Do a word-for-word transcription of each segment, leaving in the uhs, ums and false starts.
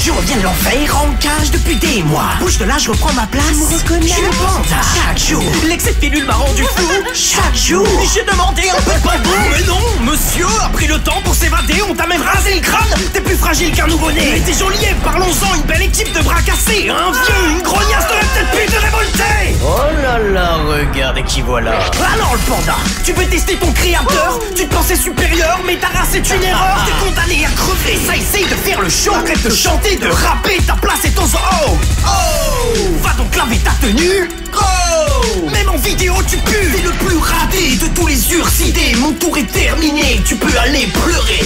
Je reviens de l'enfer en cage depuis des mois. Bouge de là, je reprends ma place. Me reconnais. Je suis le panda. Chaque jour, l'excès de pilule m'a rendu fou. Chaque jour, j'ai demandé un peu pas bon. Mais non, monsieur a pris le temps pour s'évader. On t'a même rasé le crâne. T'es plus fragile qu'un nouveau-né. Mais t'es joli, parlons-en. Une belle équipe de bras cassés. Un vieux, une grognasse de la peut-être plus de révolter. Oh là là, regardez qui voilà. Alors le panda, tu veux tester ton créateur? Tu te pensais supérieur, mais ta race est une erreur. T'es condamné à crever, ça essaye de faire le show. Arrête de chanter, de rapper, ta place est aux oh. Oh, va donc laver ta tenue. Go. Même en vidéo tu pues. T'es le plus raté de tous les ursidés. Mon tour est terminé, tu peux aller pleurer.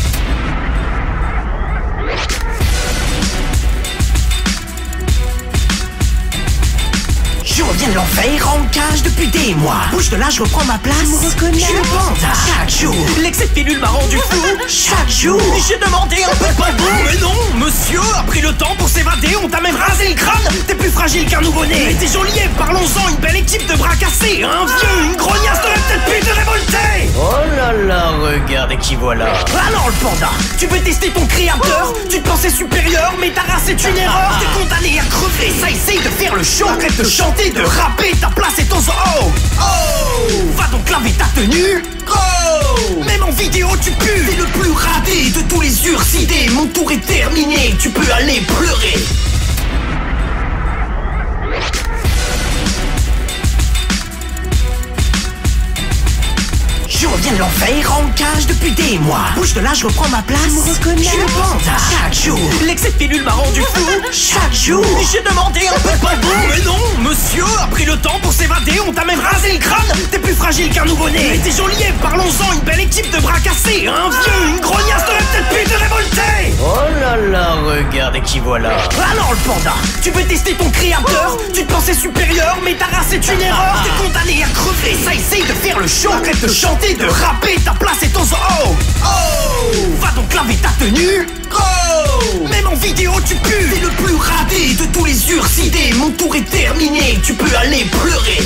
Je reviens de l'enfer en cage depuis des mois. Bouge de là, je reprends ma place. Me reconnais. Je suis le panda. Chaque jour, l'excès de pilule m'a rendu fou. Chaque jour, j'ai demandé un peu pas bon. Mais non, monsieur a pris le temps pour s'évader. On t'a même rasé le crâne. T'es plus fragile qu'un nouveau-né. Mais t'es joli, parlons-en. Une belle équipe de bras cassés. Un vieux, une grognasse de la peut-être plus de révolter. Oh là là, regardez qui voilà. Alors le panda, tu veux tester ton créateur? Tu te pensais supérieur, mais ta race est une erreur. T'es condamné à crever, ça essaye de faire le show. Arrête de chanter, de rapper, ta place est aux oh. Oh, va donc laver ta tenue. Go. Même en vidéo tu pues. T'es le plus raté de tous les ursidés. Mon tour est terminé, tu peux aller pleurer. Je reviens de l'enfer en cage depuis des mois. Bouge de là, je reprends ma place. Me reconnais. Je suis le panda. Chaque jour, l'excès de pilule m'a rendu fou. Chaque jour, j'ai demandé un peu pas bon. Mais non, monsieur a pris le temps pour s'évader. On t'a même rasé le crâne. T'es plus fragile qu'un nouveau-né. Mais t'es joli, parlons-en. Une belle équipe de bras cassés. Un vieux, une grognasse de la peut-être plus de révolter. Oh là là, regardez qui voilà. Alors le panda, tu veux tester ton créateur? Tu te pensais supérieur, mais ta race est une erreur. T'es condamné à crever, ça essaye de faire le show. Arrête de chanter, de rapper, ta place est aux oh. Oh, va donc laver ta tenue. Go. Même en vidéo tu pues. T'es le plus raté de tous les ursidés. Mon tour est terminé, tu peux aller pleurer.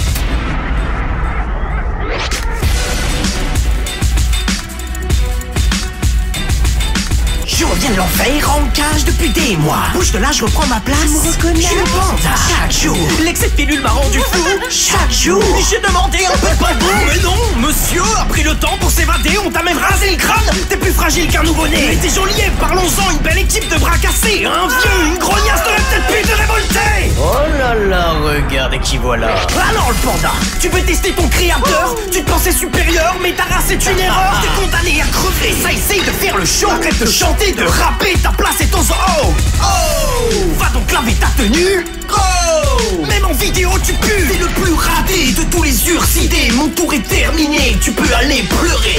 Je reviens de l'enfer en cage depuis des mois. Bouge de là, je reprends ma place. Me reconnais. Je suis le panda. Chaque jour, l'excès de pilule m'a rendu fou. Chaque jour, j'ai demandé un peu pas bon. Mais non, monsieur a pris le temps pour s'évader. On t'a même rasé le crâne. T'es plus fragile qu'un nouveau-né. Mais t'es joli, parlons-en. Une belle équipe de bras cassés. Un vieux, une grognasse de la peut-être plus de révolter. Oh là là, regardez qui voilà. Alors le panda, tu veux tester ton créateur? Tu te pensais supérieur, mais ta race est une erreur. T'es condamné à crever, ça essaye de faire le show. Arrête de chanter, de rapper, ta place est aux oh. Oh, va donc laver ta tenue. Go. Même en vidéo tu pues. T'es le plus raté de tous les ursidés. Mon tour est terminé, tu peux aller pleurer.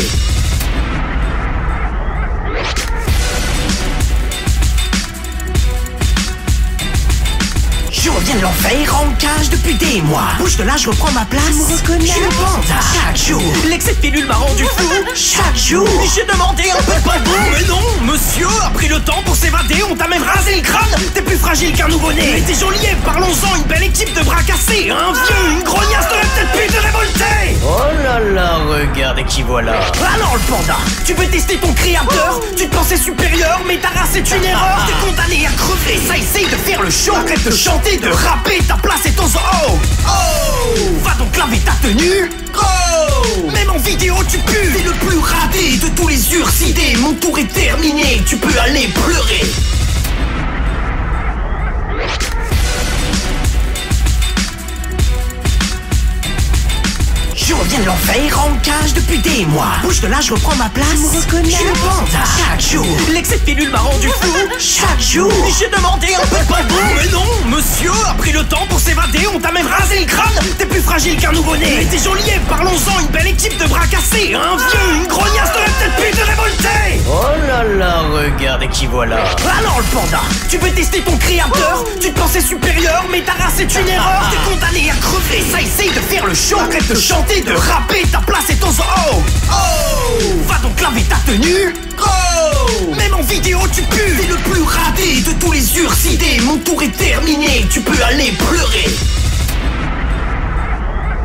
Je reviens de l'enfer en cage depuis des mois. Bouge de là, je reprends ma place. Me reconnais. Je suis le panda. Chaque jour, l'excès de pilule m'a rendu fou. Chaque jour, j'ai demandé un peu pas bon. Mais non, monsieur a pris le temps pour s'évader. On t'a même rasé le crâne. T'es plus fragile qu'un nouveau-né. Mais t'es joli, parlons-en. Une belle équipe de bras cassés. Un vieux, une grognasse de la peut-être plus de révolter. Oh là là, regardez qui voilà. Alors le panda, tu veux tester ton créateur? Tu te pensais supérieur, mais ta race est une erreur. T'es condamné à crever, ça essaye de faire le show. Arrête de chanter, de rapper, ta place est aux oh. Oh, va donc laver ta tenue. Go. Même en vidéo tu pues. T'es le plus raté de tous les ursidés. Mon tour est terminé, tu peux aller pleurer. Je reviens de l'enfer en cage depuis des mois. Bouge de là, je reprends ma place. Me reconnais. Je suis le panda. Chaque jour, l'excès de pilule m'a rendu fou. Chaque jour, j'ai demandé un peu pas bon. Mais non, monsieur a pris le temps pour s'évader. On t'a même rasé le crâne. T'es plus fragile qu'un nouveau-né. Mais t'es joli, parlons-en. Une belle équipe de bras cassés. Un vieux, une grognasse de la peut-être plus de révolter. Oh là là, regardez qui voilà. Alors le panda, tu veux tester ton créateur? Tu te pensais supérieur, mais ta race est une erreur. T'es condamné à crever, ça essaye de faire le show. Arrête de chanter, de rapper, ta place est aux oh. Oh, va donc laver ta tenue. Go. Même en vidéo tu pues. T'es le plus raté de tous les ursidés. Mon tour est terminé, tu peux aller pleurer.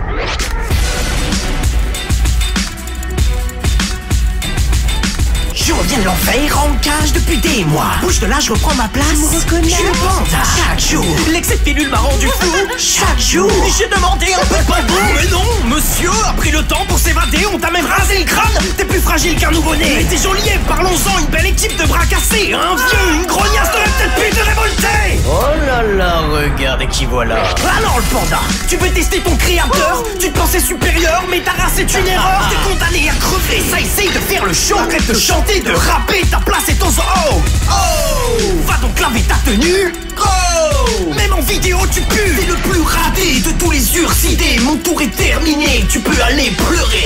Je Je reviens de l'enfer en cage depuis des mois. Bouge de là, je reprends ma place. Me reconnais. Je suis le panda. Chaque jour, l'excès de pilule m'a rendu fou. Chaque jour, j'ai demandé un peu de pardon. Mais non, monsieur a pris le temps pour s'évader. On t'a même rasé le crâne. T'es plus fragile qu'un nouveau-né. Mais t'es joli, parlons-en. Une belle équipe de bras cassés. Un vieux, une grognasse de la tête pute de révolté. Oh là là, regardez qui voilà. Alors le panda, tu veux tester ton créateur. Tu te pensais supérieur, mais ta race est une erreur. T'es condamné à crever, ça essaye de faire le show. Arrête de chanter, de rapper, ta place est aux oh. Oh, va donc laver ta tenue. Go. Même en vidéo tu pues. T'es le plus radé de tous les ursidés. Mon tour est terminé, tu peux aller pleurer.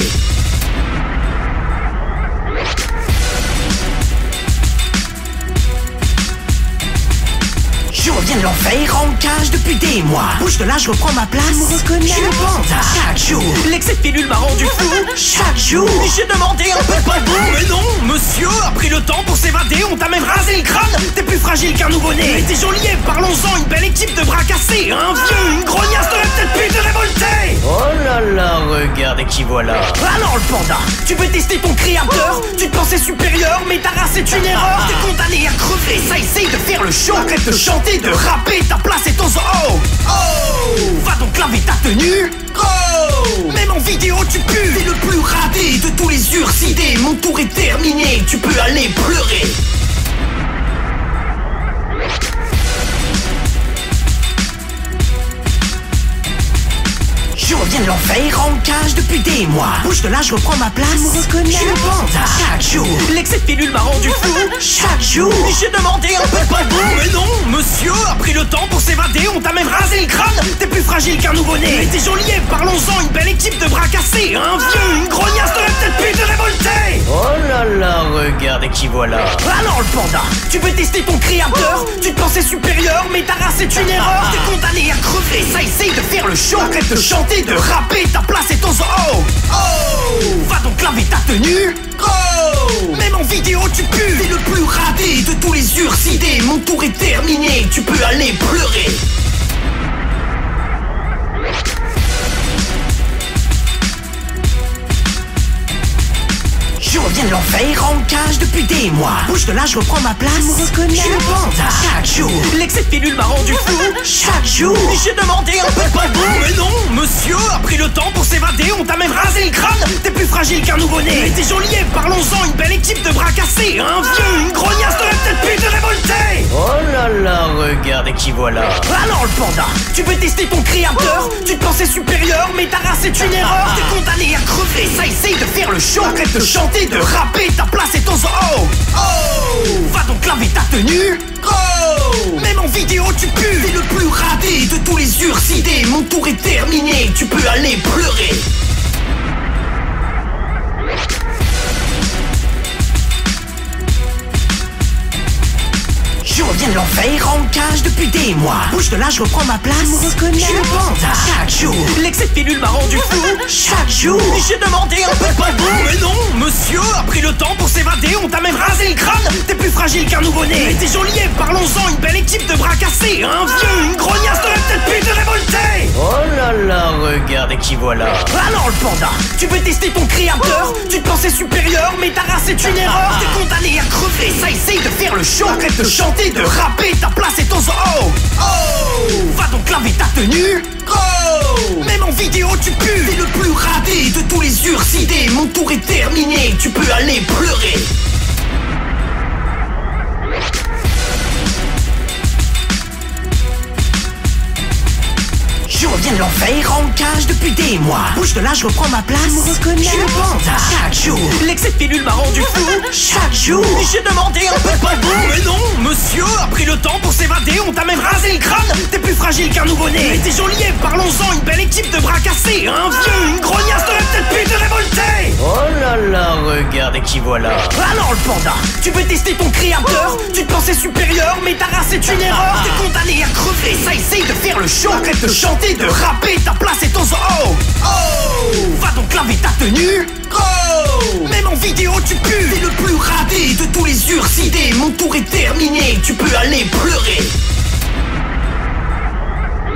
Je reviens de l'enfer en cage depuis des mois. Bouge de là, je reprends ma place. Me reconnais. Je suis le panda. Chaque jour, l'excès de pilule m'a rendu fou. Chaque jour, j'ai demandé un peu de pardon. Mais non, monsieur a pris le temps pour s'évader. On t'a même rasé le crâne. T'es plus fragile qu'un nouveau-né. Mais t'es joli, parlons-en. Une belle équipe de bras cassés. Un vieux, une grognasse de la tête pute de révolté. Oh là là, regardez qui voilà. Alors le panda, tu veux tester ton créateur. Tu te pensais supérieur, mais ta race est une erreur. T'es condamné à crever, ça essaye de faire le show. Arrête de chanter, de rapper, ta place est aux oh. Oh, va donc laver ta tenue. Go. Même en vidéo tu pues. T'es le plus radé de tous les ursidés. Mon tour est terminé, tu peux aller pleurer. Je reviens de l'enfer en cage depuis des mois. Bouge de là, je reprends ma place. Me reconnais. Je suis le panda. Chaque jour, l'excès de pilule m'a rendu fou. Chaque jour, j'ai demandé un peu de pardon. Mais non, monsieur a pris le temps pour s'évader. On t'a même rasé le crâne. T'es plus fragile qu'un nouveau-né. Mais t'es joli, parlons-en. Une belle équipe de bras cassés. Un vieux, une grognasse de la tête pute de révolté. Oh là là, regardez qui voilà. Alors le panda, tu veux tester ton créateur. Tu te pensais supérieur, mais ta race est une erreur. T'es condamné à crever, ça essaye de faire le show. Arrête de chanter, de rapper, ta place est aux oh. Oh, va donc laver ta tenue. Go. Même en vidéo tu pues. T'es le plus radé de tous les ursidés. Mon tour est terminé, tu peux aller pleurer. Je reviens de l'enfer en cage depuis des mois. Bouge de là, je reprends ma place. Me reconnais. Je suis le panda. Chaque jour, l'excès de pilule m'a rendu fou. Chaque jour, j'ai demandé un peu de pardon. Mais non, monsieur a pris le temps pour s'évader. On t'a même rasé le crâne. T'es plus fragile qu'un nouveau-né. Mais t'es joli, parlons-en. Une belle équipe de bras cassés. Un vieux, une grognasse de la tête pute de révolté. Oh là là, regardez qui voilà. Alors le panda, tu veux tester ton créateur. Tu te pensais supérieur, mais ta race est une erreur. T'es condamné à crever, ça essaye de faire le show. Arrête de chanter, de rapper, ta place est aux oh. Oh, va donc laver ta tenue. Go. Même en vidéo tu pues. T'es le plus radé de tous les ursidés. Mon tour est terminé, tu peux aller pleurer. Je reviens de l'enfer en cage depuis des mois. Bouge de là, je reprends ma place. Me reconnais. Je suis le panda. Chaque jour, l'excès de pilule m'a rendu fou. Chaque jour, j'ai demandé un peu de pardon. Mais non, monsieur a pris le temps pour s'évader. On t'a même rasé le crâne. T'es plus fragile qu'un nouveau-né. Mais t'es joli, parlons-en. Une belle équipe de bras cassés. Un vieux, une grognasse de la tête pute de révolté. Oh là là, regardez qui voilà. Alors le panda, tu veux tester ton créateur. Tu te pensais supérieur, mais ta race est une erreur. T'es condamné à crever, ça essaye de faire le show. Arrête de chanter, de rapper, ta place est aux oh. Oh, va donc laver ta tenue. Go. Même en vidéo tu pues. T'es le plus radé de tous les ursidés. Mon tour est terminé, tu peux aller pleurer. Je reviens de l'enfer en cage depuis des mois. Bouge de là, je reprends ma place. Me reconnais. Je suis le panda. Chaque jour, l'excès de pilule m'a rendu fou. Chaque jour, j'ai demandé un peu de pardon. Mais non, monsieur a pris le temps pour s'évader. On t'a même rasé le crâne. T'es plus fragile qu'un nouveau-né. Mais t'es joli, parlons-en. Une belle équipe de bras cassés. Un vieux, une grognasse de la tête pute de révolté. Oh là là, regardez qui voilà. Alors le panda, tu veux tester ton créateur. Tu te pensais supérieur, mais ta race est une erreur. T'es condamné à crever, ça essaye de faire le show. Arrête de chanter, de rapper, ta place est aux oh. Oh, va donc laver ta tenue. Go. Même en vidéo tu pues. T'es le plus radé de tous les ursidés. Mon tour est terminé, tu peux aller pleurer.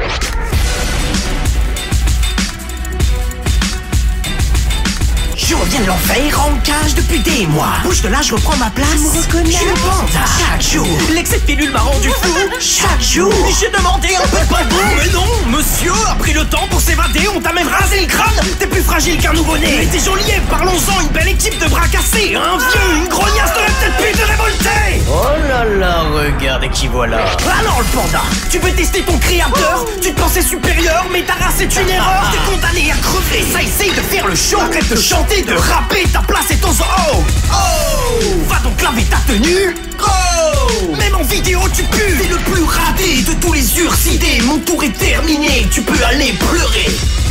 Je reviens viens de l'enfer en cage depuis des mois. Bouge de là, je reprends ma place. Je me reconnais. Je suis le panda. Chaque jour, l'excès de pilule m'a rendu fou. Chaque jour, j'ai demandé un peu de bambou. Mais non, monsieur a pris le temps pour s'évader. On t'a même rasé le crâne. T'es plus fragile qu'un nouveau-né. Mais t'es joli, parlons-en. Une belle équipe de bras cassés. Un vieux, une grognasse de la tête pute révoltée. Oh là là, regardez qui voilà. Alors le panda, tu veux tester ton créateur. Tu te pensais supérieur, mais ta race est une erreur. T'es condamné à crever, ça essaye de faire le show. Arrête de chanter, de rapper, ta place est ton zoo. Oh, va donc laver ta tenue. Oh, même en vidéo tu pues. T'es le plus raté de tous les ursidés. Mon tour est terminé, tu peux aller pleurer.